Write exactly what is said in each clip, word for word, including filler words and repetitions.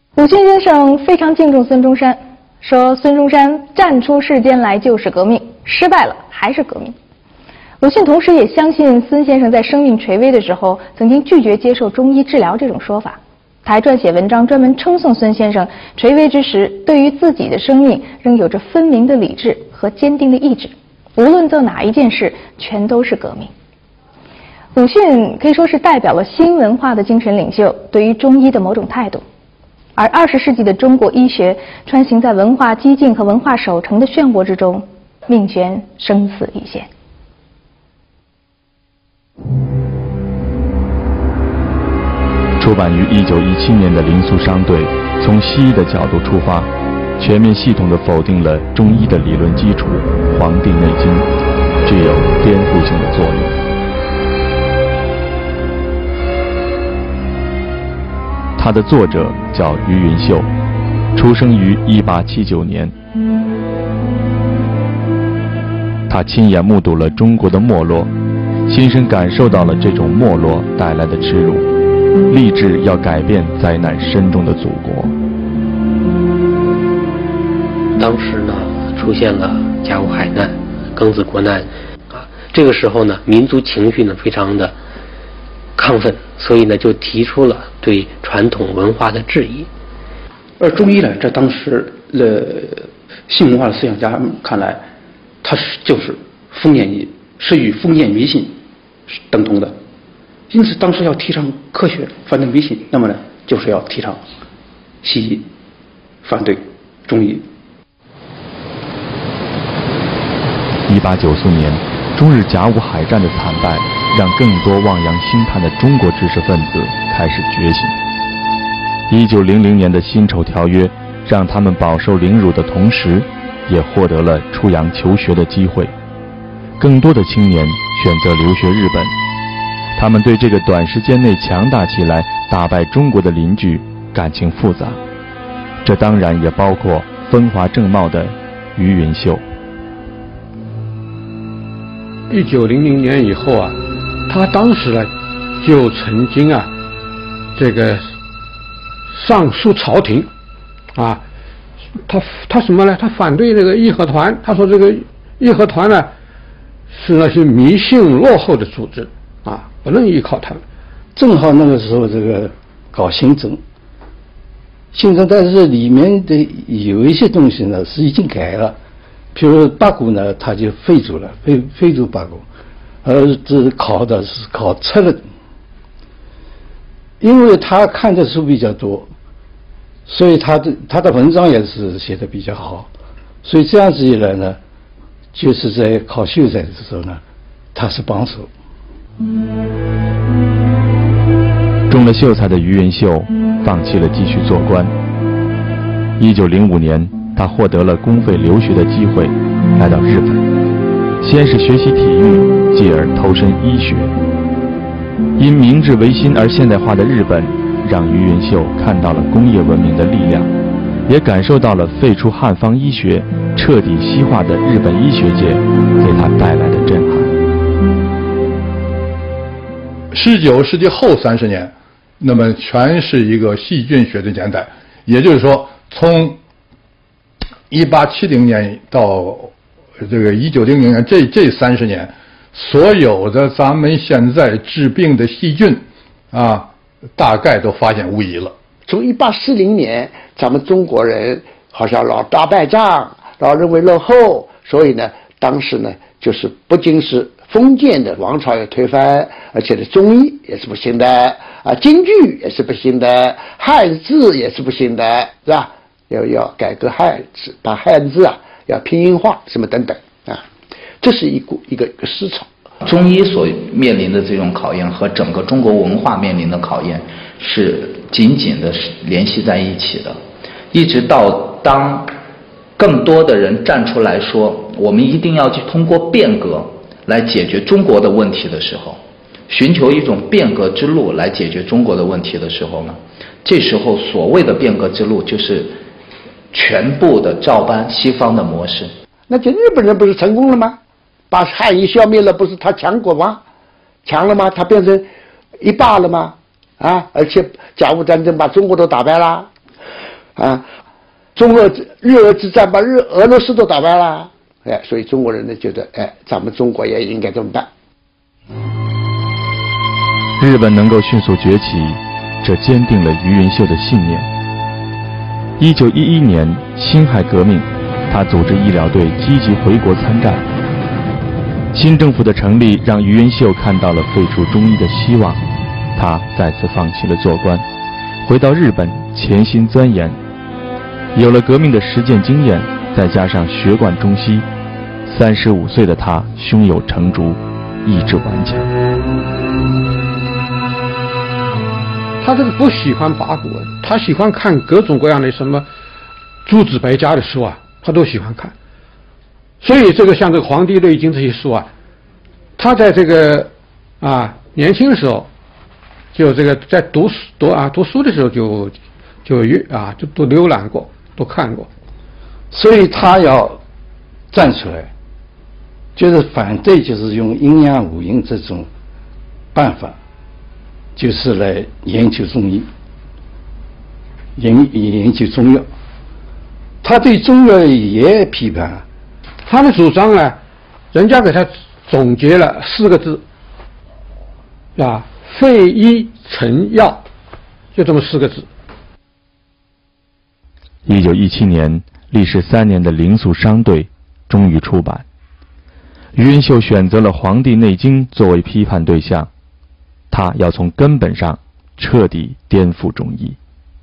鲁迅先生非常敬重孙中山，说孙中山站出世间来就是革命，失败了还是革命。鲁迅同时也相信孙先生在生命垂危的时候曾经拒绝接受中医治疗这种说法，他还撰写文章专门称颂孙先生垂危之时对于自己的生命仍有着分明的理智和坚定的意志，无论做哪一件事全都是革命。鲁迅可以说是代表了新文化的精神领袖对于中医的某种态度，而二十世纪的中国医学穿行在文化激进和文化守成的漩涡之中，命悬生死一线。 出版于一九一七年的《灵苏商队》，从西医的角度出发，全面系统地否定了中医的理论基础《黄帝内经》，具有颠覆性的作用。它的作者叫于云秀，出生于一八七九年。他亲眼目睹了中国的没落，亲身感受到了这种没落带来的耻辱，立志要改变灾难深重的祖国。 当时呢，出现了甲午海难、庚子国难，啊，这个时候呢，民族情绪呢非常的亢奋，所以呢，就提出了对传统文化的质疑。 而中医呢，在当时的新文化的思想家看来，它是就是封建医，是与封建迷信是等同的。因此，当时要提倡科学，反对迷信，那么呢，就是要提倡西医，反对中医。 一八九四年，中日甲午海战的惨败，让更多望洋兴叹的中国知识分子开始觉醒。一九零零年的辛丑条约，让他们饱受凌辱的同时，也获得了出洋求学的机会。更多的青年选择留学日本。他们对这个短时间内强大起来、打败中国的邻居感情复杂，这当然也包括风华正茂的于云秀。 一九零零年以后啊，他当时呢就曾经啊这个上书朝廷啊，他他什么呢？他反对这个义和团，他说这个义和团呢是那些迷信落后的组织啊，不能依靠他们。 正好那个时候这个搞新政，新政但是里面的有一些东西呢是已经改了，比如八股呢他就废除了，废废除八股，而这考的是考策论。因为他看的书比较多，所以他的他的文章也是写的比较好，所以这样子一来呢，就是在考秀才的时候呢，他是帮手。 中了秀才的于云秀放弃了继续做官。一九零五年，他获得了公费留学的机会，来到日本，先是学习体育，继而投身医学。因明治维新而现代化的日本，让于云秀看到了工业文明的力量，也感受到了废除汉方医学、彻底西化的日本医学界给他带来的震撼。 十九世纪后三十年，那么全是一个细菌学的年代，也就是说，从一八七零年到这个一九零零年这这三十年，所有的咱们现在治病的细菌啊，大概都发现无疑了。 从一八四零年，咱们中国人好像老打败仗，老认为落后，所以呢，当时呢，就是不仅是封建的王朝要推翻，而且呢，中医也是不行的啊，京剧也是不行的，汉字也是不行的，是吧？要要改革汉字，把汉字啊要拼音化，什么等等啊，这是一股一个一个思潮。 中医所面临的这种考验和整个中国文化面临的考验是紧紧的联系在一起的，一直到当更多的人站出来说我们一定要去通过变革来解决中国的问题的时候，寻求一种变革之路来解决中国的问题的时候呢，这时候所谓的变革之路就是全部的照搬西方的模式。 那就日本人不是成功了吗？把汉医消灭了，不是他强国吗？强了吗？他变成一霸了吗？啊！而且甲午战争把中国都打败了。 啊，中俄日俄之战把日俄罗斯都打败了，哎，所以中国人呢觉得，哎，咱们中国也应该这么办。 日本能够迅速崛起，这坚定了于云秀的信念。一九一一年辛亥革命，他组织医疗队积极回国参战。新政府的成立让于云秀看到了废除中医的希望，他再次放弃了做官，回到日本潜心钻研。有了革命的实践经验，再加上学贯中西，三十五岁的他胸有成竹，意志顽强。 他这个不喜欢八股，他喜欢看各种各样的什么诸子百家的书啊，他都喜欢看。所以这个像这个《黄帝内经》这些书啊，他在这个啊年轻的时候，就这个在读书读啊读书的时候就就阅啊就都浏览过，都看过。 所以他要站出来，就是反对，就是用阴阳五行这种办法，就是来研究中医，研研究中药。他对中药也批判。 他的主张呢，人家给他总结了四个字，啊，废医成药，就这么四个字。 一九一七年，历时三年的《灵素商队》终于出版。于云秀选择了《黄帝内经》作为批判对象，他要从根本上彻底颠覆中医。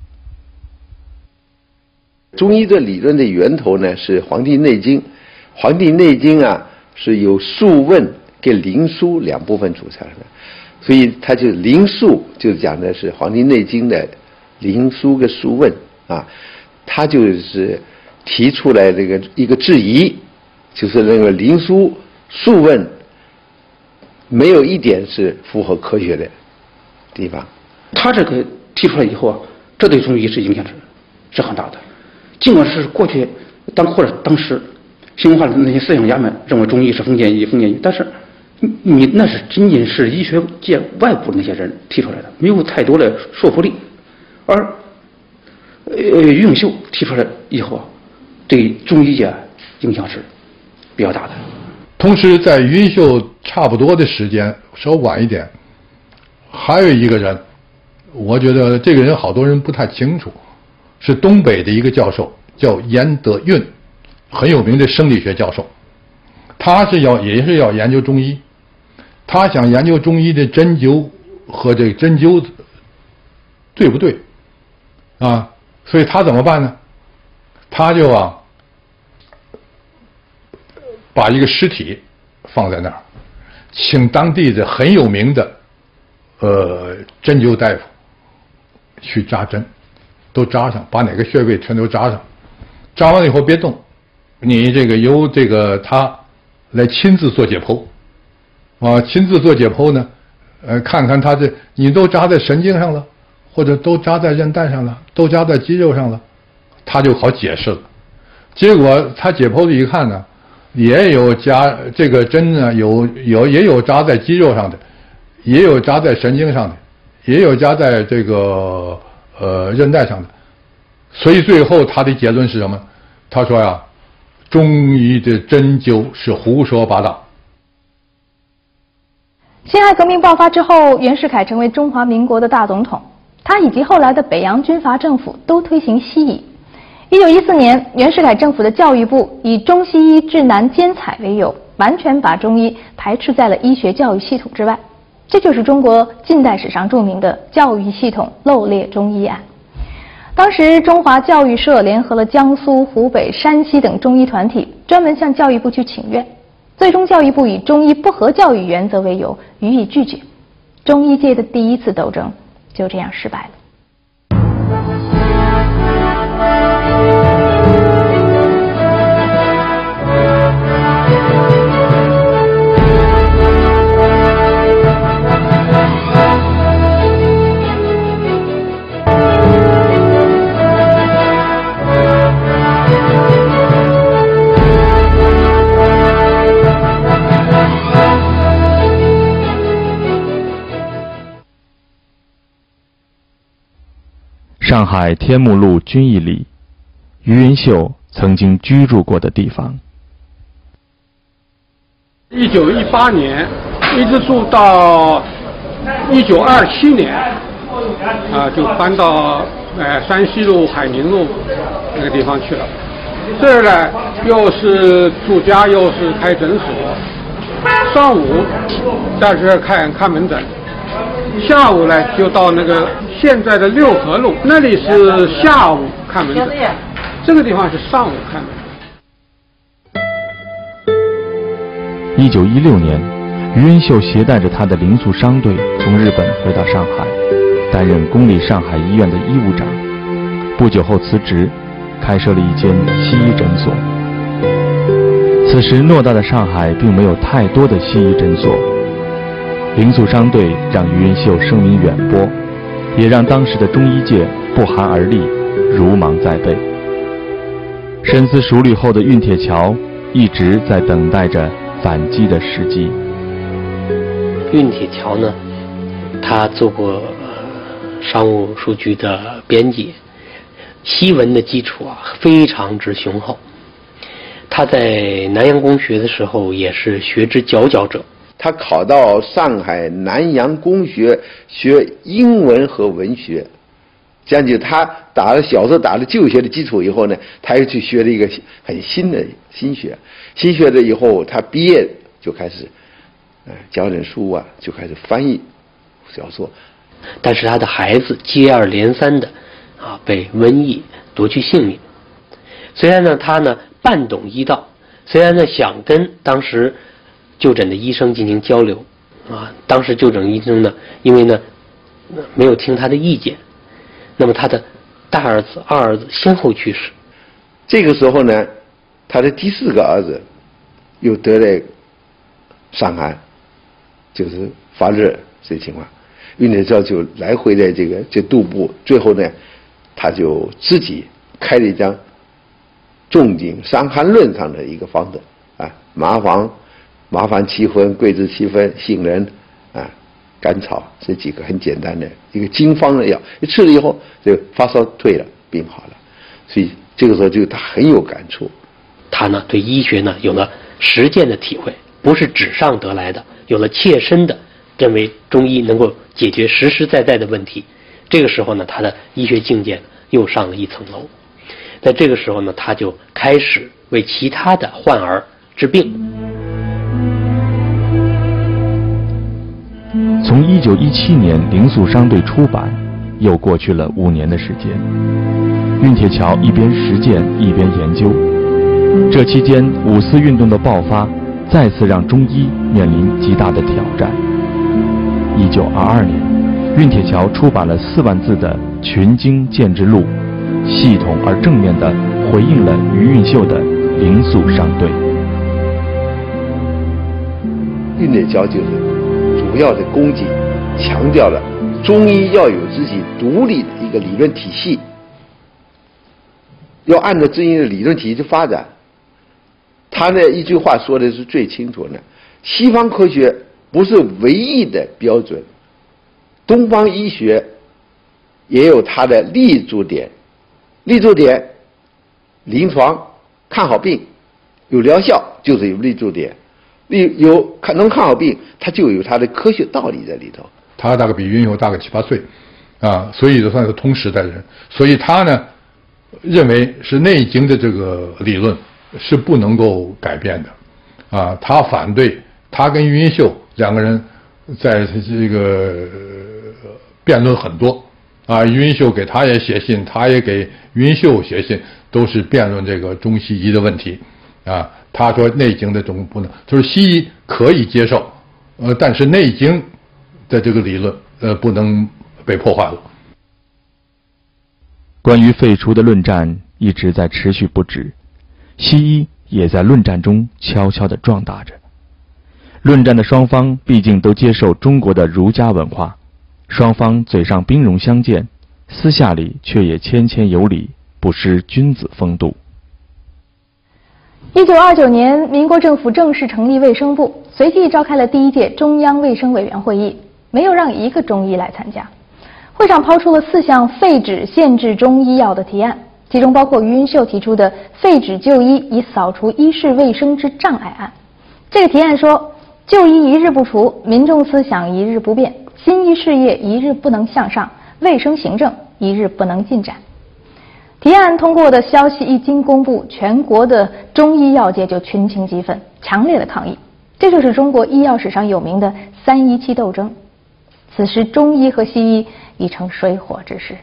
中医的理论的源头呢是《黄帝内经》。《黄帝内经》啊是由《素问》跟《灵枢》两部分组成的，所以它就《灵枢》就讲的是《黄帝内经》的《灵枢》跟《素问》啊，它就是提出来这个一个质疑，就是那个《灵枢》《素问》没有一点是符合科学的地方。 他这个提出来以后啊，这对中医是影响是是很大的。尽管是过去当或者当时新文化的那些思想家们认为中医是封建医、封建医，但是你那是仅仅是医学界外部那些人提出来的，没有太多的说服力。而呃于永秀提出来以后啊，对中医界影响是比较大的。 同时，在于云秀差不多的时间，稍晚一点，还有一个人，我觉得这个人好多人不太清楚，是东北的一个教授，叫严德运。很有名的生理学教授，他是要也是要研究中医，他想研究中医的针灸和这个针灸对不对啊？所以他怎么办呢？他就啊把一个尸体放在那儿，请当地的很有名的呃针灸大夫去扎针，都扎上，把哪个穴位全都扎上，扎完了以后别动。你这个由这个他来亲自做解剖，啊，亲自做解剖呢，呃，看看他这你都扎在神经上了，或者都扎在韧带上了，都扎在肌肉上了，他就好解释了。结果他解剖的一看呢，也有扎这个针呢，有有也有扎在肌肉上的，也有扎在神经上的，也有扎在这个呃韧带上的，所以最后他的结论是什么？他说呀，中医的针灸是胡说八道。 辛亥革命爆发之后，袁世凯成为中华民国的大总统，他以及后来的北洋军阀政府都推行西医。一九一四年，袁世凯政府的教育部以中西医治难兼采为由，完全把中医排斥在了医学教育系统之外。这就是中国近代史上著名的教育系统漏列中医案。当时中华教育社联合了江苏、湖北、山西等中医团体，专门向教育部去请愿，最终教育部以中医不合教育原则为由予以拒绝，中医界的第一次斗争就这样失败了。 上海天目路军艺里，余云秀曾经居住过的地方。 一九一八年一直住到一九二七年，啊，就搬到呃山西路、海宁路那个地方去了。这儿呢，又是住家，又是开诊所。上午在这儿看看门诊，下午呢就到那个现在的六合路，那里是下午看门诊，这个地方是上午看门诊。一九一六年，余云秀携带着他的零塑商队从日本回到上海，担任公立上海医院的医务长。不久后辞职，开设了一间西医诊所。此时偌大的上海并没有太多的西医诊所，零塑商队让余云秀声名远播，也让当时的中医界不寒而栗，如芒在背。深思熟虑后的运铁桥一直在等待着反击的时机。 运铁桥呢，他做过商务书局的编辑，西文的基础啊非常之雄厚。他在南洋公学的时候也是学之佼佼者。 他考到上海南洋公学学英文和文学，这样就他打了小时候打了旧学的基础以后呢，他又去学了一个很新的新学。新学了以后，他毕业就开始，呃，教点书啊，就开始翻译小说。 但是他的孩子接二连三的啊被瘟疫夺去性命。虽然呢，他呢半懂医道，虽然呢想跟当时就诊的医生进行交流，啊，当时就诊医生呢，因为呢没有听他的意见，那么他的大儿子、二儿子先后去世。 这个时候呢，他的第四个儿子又得了伤寒，就是发热这情况，运铁桥就来回的这个这踱步，最后呢，他就自己开了一张仲景《伤寒论》上的一个方子啊，麻黄、麻黄七分、桂枝七分、杏仁啊、甘草这几个很简单的一个经方的药，一吃了以后，这个发烧退了，病好了，所以这个时候就他很有感触。 他呢对医学呢有了实践的体会，不是纸上得来的，有了切身的认为中医能够解决实实在在的问题。这个时候呢，他的医学境界又上了一层楼。在这个时候呢，他就开始为其他的患儿治病。 从一九一七年零塑商队出版，又过去了五年的时间。运铁桥一边实践一边研究。这期间，五四运动的爆发，再次让中医面临极大的挑战。一九二二年，运铁桥出版了四万字的《群经鉴之录》，系统而正面地回应了余云秀的零塑商队。 运铁桥就是主要的功绩，强调了中医要有自己独立的一个理论体系，要按照中医的理论体系去发展。他呢一句话说的是最清楚的：西方科学不是唯一的标准，东方医学也有它的立足点。立足点，临床看好病，有疗效就是有立足点，立有看能看好病，它就有它的科学道理在里头。 他大概比云秀大个七八岁，啊，所以就算是同时代人。所以他呢认为是《内经》的这个理论是不能够改变的，啊，他反对，他跟余云秀两个人在这个辩论很多。啊，余云秀给他也写信，他也给余云秀写信，都是辩论这个中西医的问题。啊，他说《内经》的中不能，就是西医可以接受，呃，但是《内经》的这个理论，呃，不能被破坏了。 关于废除的论战一直在持续不止，西医也在论战中悄悄地壮大着。论战的双方毕竟都接受中国的儒家文化。双方嘴上兵戎相见，私下里却也谦谦有礼，不失君子风度。 一九二九年，民国政府正式成立卫生部，随即召开了第一届中央卫生委员会议，没有让一个中医来参加。 会上抛出了四项废止限制中医药的提案，其中包括于云秀提出的废止就医以扫除医事卫生之障碍案。这个提案说，就医一日不除，民众思想一日不变，新医事业一日不能向上，卫生行政一日不能进展。提案通过的消息一经公布，全国的中医药界就群情激愤，强烈的抗议。这就是中国医药史上有名的三一期斗争。此时，中医和西医已成水火之势。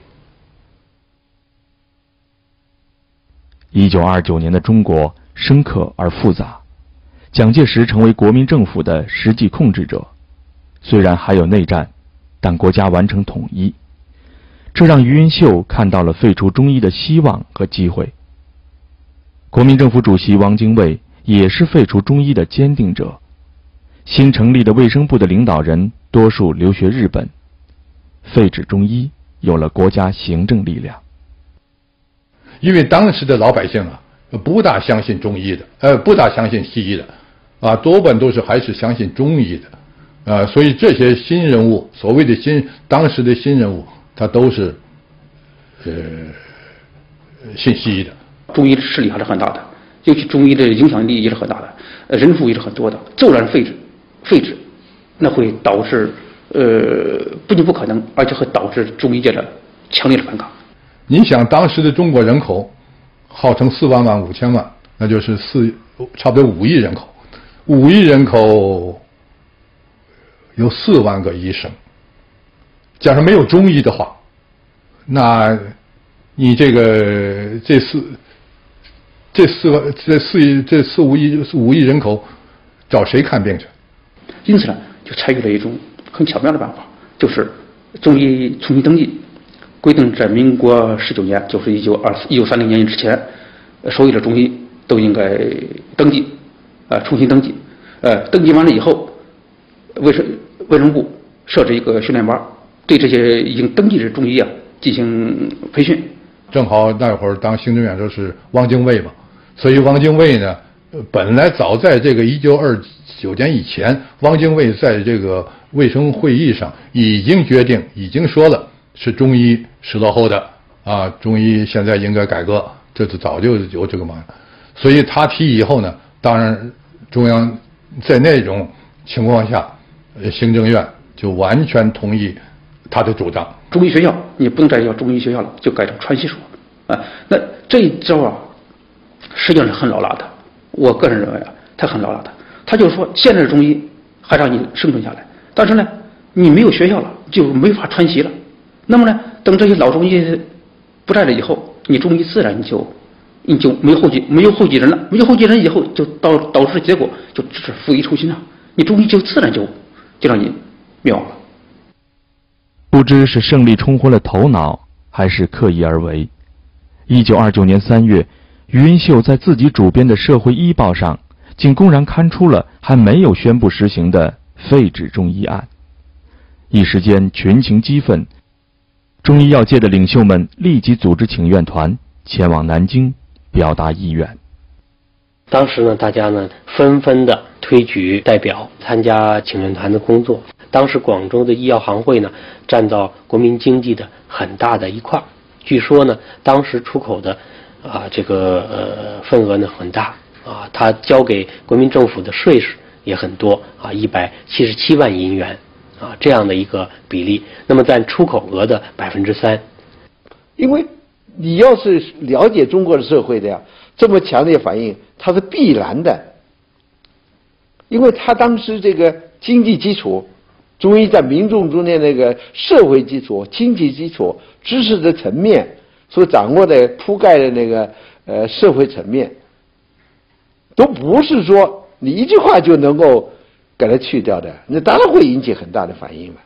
一九二九年的中国深刻而复杂，蒋介石成为国民政府的实际控制者。虽然还有内战，但国家完成统一，这让于云秀看到了废除中医的希望和机会。国民政府主席汪精卫也是废除中医的坚定者。新成立的卫生部的领导人多数留学日本，废止中医有了国家行政力量。 因为当时的老百姓啊，不大相信中医的，呃，不大相信西医的，啊，多半都是还是相信中医的，啊，所以这些新人物，所谓的新当时的新人物，他都是，呃，信西医的。 中医的势力还是很大的，尤其中医的影响力也是很大的，呃，人数也是很多的。骤然废止，废止，那会导致，呃，不仅不可能，而且会导致中医界的强烈的反抗。 你想当时的中国人口号称四万万五千万，那就是四差不多五亿人口，五亿人口有四万个医生，假如没有中医的话，那你这个这四这四个这四亿这四五亿五亿人口找谁看病去？ 因此呢，就采取了一种很巧妙的办法，就是中医重新登记。规定在民国十九年，就是一九二一九三零年之前，所有的中医都应该登记，呃，重新登记，呃，登记完了以后，卫生卫生部设置一个训练班，对这些已经登记的中医啊进行培训。 正好那会儿当行政院长是汪精卫嘛，所以汪精卫呢，本来早在这个一九二九年以前，汪精卫在这个卫生会议上已经决定，已经说了。是中医是落后的啊，中医现在应该改革，这是早就有这个嘛。所以他提以后呢，当然中央在那种情况下，行政院就完全同意他的主张。 中医学校你不能再叫中医学校了，就改成传习所啊。那这一招啊，实际上是很老辣的。我个人认为啊，他很老辣的。他就说，现在的中医还让你生存下来，但是呢，你没有学校了，就没法传习了。那么呢，等这些老中医不在了以后，你中医自然就你就没有后继，没有后继人了。没有后继人以后，就导导致结果就只是复一初心了。你中医就自然就就让你灭亡了。 不知是胜利冲昏了头脑，还是刻意而为。一九二九年三月，于云秀在自己主编的《社会医报》上，竟公然刊出了还没有宣布实行的废止中医案。一时间群情激愤。中医药界的领袖们立即组织请愿团前往南京表达意愿。 当时呢，大家呢纷纷的推举代表参加请愿团的工作。当时广州的医药行会呢，占到国民经济的很大的一块。据说呢，当时出口的啊这个呃份额呢很大啊，它交给国民政府的税是也很多啊，一百七十七万银元。啊，这样的一个比例，那么占出口额的百分之三。 因为你要是了解中国的社会的呀，这么强烈反应，它是必然的。因为他当时这个经济基础，中医在民众中间那个社会基础、经济基础、知识的层面所掌握的铺盖的那个呃社会层面，都不是说你一句话就能够给它去掉的，那当然会引起很大的反应了。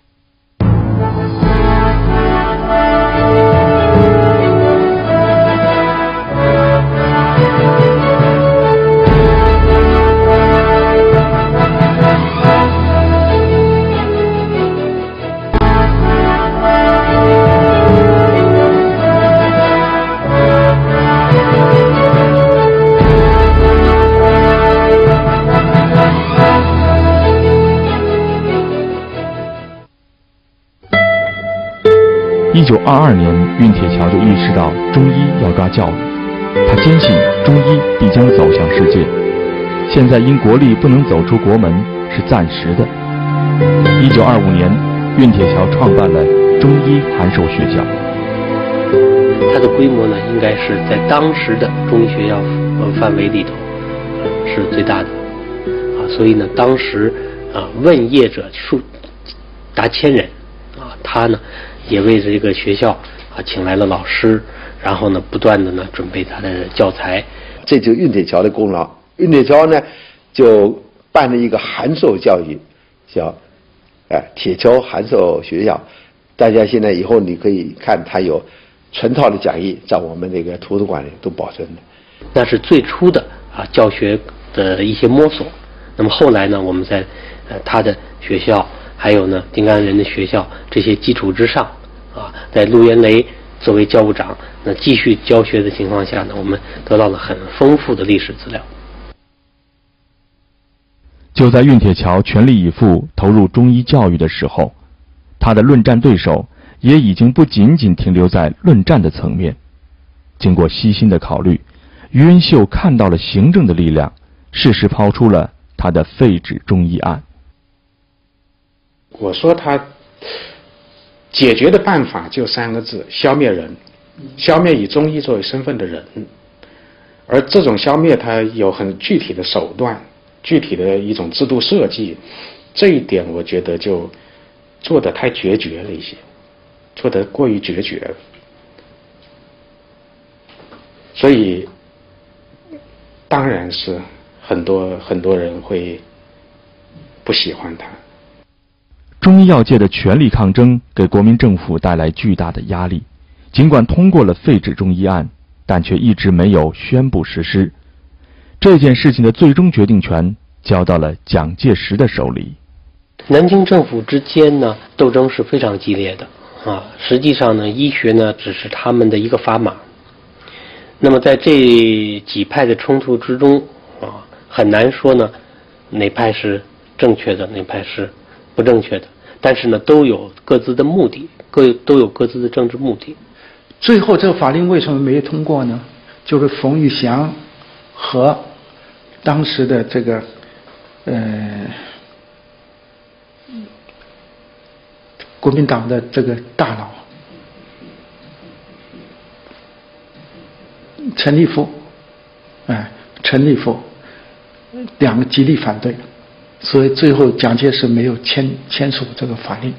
一九二二年，运铁桥就意识到中医要抓教育，他坚信中医必将走向世界。现在因国力不能走出国门是暂时的。一九二五年，运铁桥创办了中医函授学校。 它的规模呢，应该是在当时的中医学校范围里头是最大的啊，所以呢，当时啊问业者数达千人啊，他呢也为这个学校啊请来了老师，然后呢不断的呢准备他的教材。 这就是运铁桥的功劳。运铁桥呢就办了一个函授教育，叫哎铁桥函授学校。大家现在以后你可以看，它有全套的讲义在我们这个图书馆里都保存的。 那是最初的啊教学的一些摸索。那么后来呢，我们在呃他的学校，还有呢丁甘人的学校这些基础之上啊，在陆元雷作为教务长，那继续教学的情况下呢，我们得到了很丰富的历史资料。 就在运铁桥全力以赴投入中医教育的时候，他的论战对手也已经不仅仅停留在论战的层面。经过悉心的考虑，于恩秀看到了行政的力量，适时抛出了他的废止中医案。 我说他解决的办法就三个字：消灭人，消灭以中医作为身份的人。而这种消灭它有很具体的手段，具体的一种制度设计，这一点我觉得就做得太决绝了一些，做得过于决绝了。所以当然是很多很多人会不喜欢他。 中医药界的全力抗争给国民政府带来巨大的压力，尽管通过了废止中医案，但却一直没有宣布实施。这件事情的最终决定权交到了蒋介石的手里。 南京政府之间呢，斗争是非常激烈的啊。实际上呢，医学呢只是他们的一个砝码。那么在这几派的冲突之中啊，很难说呢哪派是正确的，哪派是不正确的。但是呢，都有各自的目的，各都有各自的政治目的。 最后这个法令为什么没通过呢？就是冯玉祥和当时的这个呃国民党的这个大佬陈立夫，哎，陈立夫两个极力反对，所以最后蒋介石没有签签署这个法令。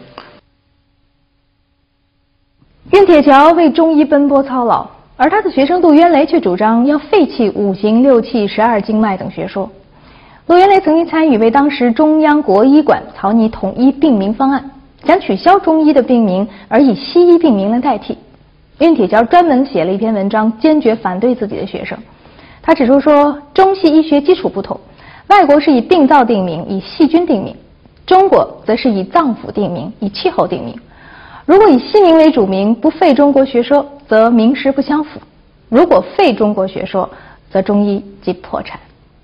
运铁桥为中医奔波操劳，而他的学生陆元雷却主张要废弃五行、六气、十二经脉等学说。陆元雷曾经参与为当时中央国医馆草拟统一病名方案，想取消中医的病名，而以西医病名来代替。运铁桥专门写了一篇文章，坚决反对自己的学生。他指出说，中西医学基础不同，外国是以病灶定名，以细菌定名；中国则是以脏腑定名，以气候定名。如果以西名为主名，不废中国学说，则名实不相符；如果废中国学说，则中医即破产。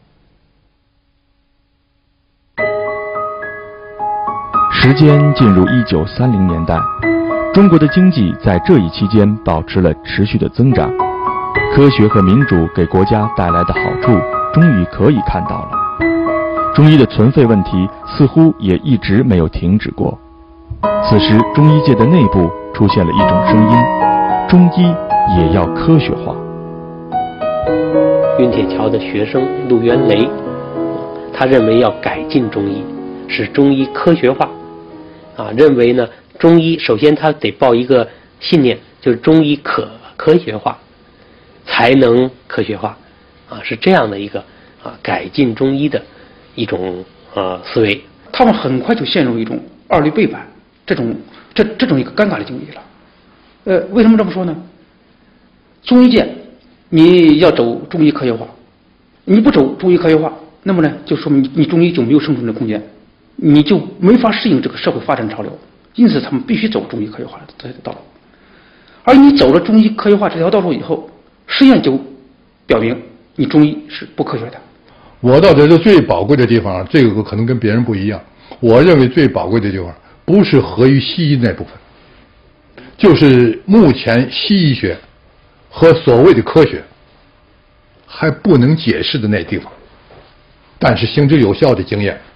时间进入一九三零年代，中国的经济在这一期间保持了持续的增长，科学和民主给国家带来的好处终于可以看到了。中医的存废问题似乎也一直没有停止过。此时中医界的内部出现了一种声音，中医也要科学化。 运铁桥的学生陆元雷，他认为要改进中医，使中医科学化啊，认为呢中医首先他得抱一个信念，就是中医可科学化才能科学化啊，是这样的一个啊改进中医的一种呃思维。 他们很快就陷入一种二律背反这种这这种一个尴尬的境地了。呃，为什么这么说呢？中医界你要走中医科学化，你不走中医科学化，那么呢就说明你你中医就没有生存的空间，你就没法适应这个社会发展潮流。因此他们必须走中医科学化的这条道路。而你走了中医科学化这条道路以后，实验就表明你中医是不科学的。 我倒觉得最宝贵的地方，这个可能跟别人不一样。我认为最宝贵的地方不是合于西医那部分， 就是目前西医学和所谓的科学还不能解释的那地方，但是行之有效的经验，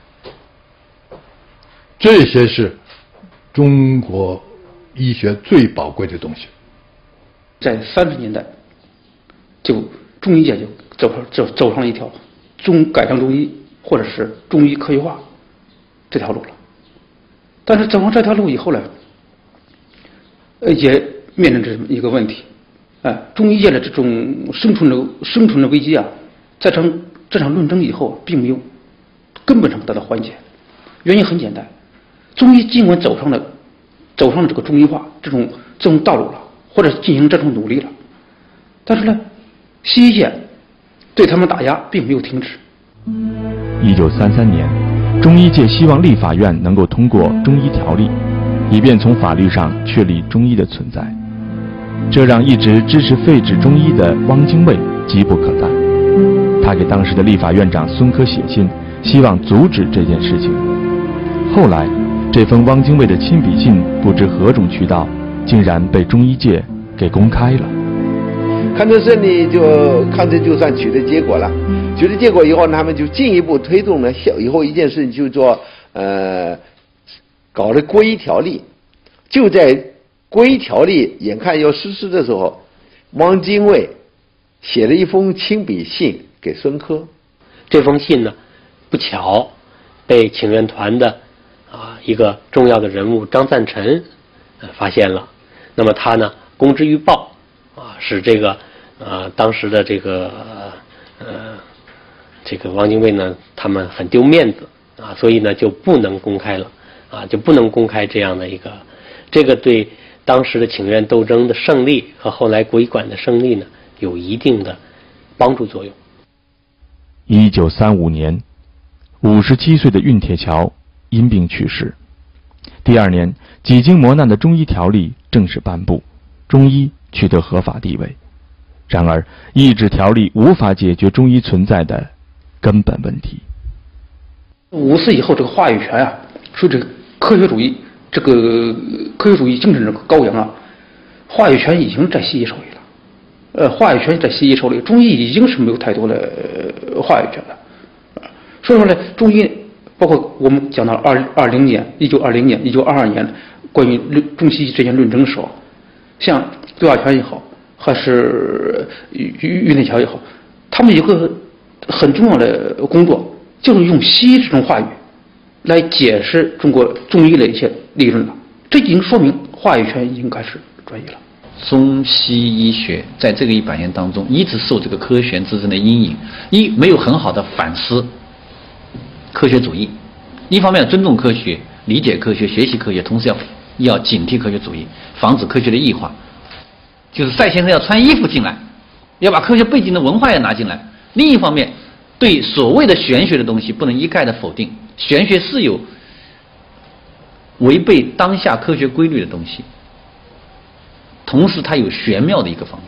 这些是中国医学最宝贵的东西。 在三十年代，就中医界就走上走走上了一条中改良中医或者是中医科学化这条路了。但是走上这条路以后呢，呃，也面临着一个问题，哎、呃，中医界的这种生存的生存的危机啊，在这场这场论争以后，并没有根本上得到缓解。原因很简单，中医尽管走上了走上了这个中医化这种这种道路了，或者进行这种努力了，但是呢，西医界对他们打压并没有停止。 一九三三年，中医界希望立法院能够通过中医条例，以便从法律上确立中医的存在。这让一直支持废止中医的汪精卫急不可待。他给当时的立法院长孙科写信，希望阻止这件事情。后来，这封汪精卫的亲笔信不知何种渠道，竟然被中医界给公开了。 抗争胜利，就抗争就算取得结果了。取得结果以后，他们就进一步推动了以后一件事情，就是说，呃，搞了国医条例。就在国医条例眼看要实施的时候，汪精卫写了一封亲笔信给孙科。 这封信呢，不巧被请愿团的啊一个重要的人物张赞臣呃发现了。那么他呢公之于报啊，使这个呃当时的这个呃这个汪精卫呢他们很丢面子啊，所以呢就不能公开了啊，就不能公开这样的一个，这个对当时的请愿斗争的胜利和后来国医馆的胜利呢有一定的帮助作用。 一九三五年，五十七岁的运铁桥因病去世。第二年，几经磨难的中医条例正式颁布，中医取得合法地位。然而，一纸条例无法解决中医存在的根本问题。 五四以后，这个话语权啊，随着科学主义这个科学主义精神这个高扬啊，话语权已经在西医手里了。呃，话语权在西医手里，中医已经是没有太多的、呃、话语权了。所以说呢，中医包括我们讲到二二零年、一九二零年、一九二二年关于中西医之间论争的时候，像刘亚泉也好，还是于于内桥也好，他们有个很重要的工作，就是用西医这种话语来解释中国中医的一些理论了。这已经说明话语权已经开始转移了。 中西医学在这个一百年当中，一直受这个科学之争的阴影，一没有很好的反思科学主义，一方面尊重科学、理解科学、学习科学，同时要要警惕科学主义，防止科学的异化。就是赛先生要穿衣服进来，要把科学背景的文化也拿进来。另一方面，对所谓的玄学的东西不能一概的否定，玄学是有违背当下科学规律的东西，同时它有玄妙的一个方面。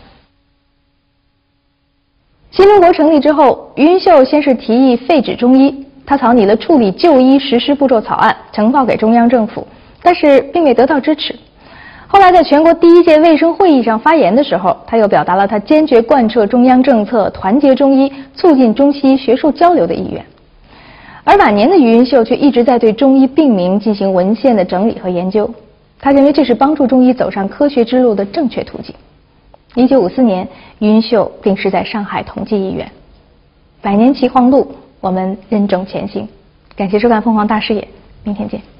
新中国成立之后，于云秀先是提议废止中医，他草拟了处理旧医实施步骤草案，呈报给中央政府，但是并未得到支持。后来在全国第一届卫生会议上发言的时候，他又表达了他坚决贯彻中央政策，团结中医，促进中西医学术交流的意愿。而晚年的于云秀却一直在对中医病名进行文献的整理和研究，他认为这是帮助中医走上科学之路的正确途径。一九五四年，于云秀病逝在上海同济医院。百年奇黄路，我们任重前行。感谢收看《凤凰大视野》，明天见。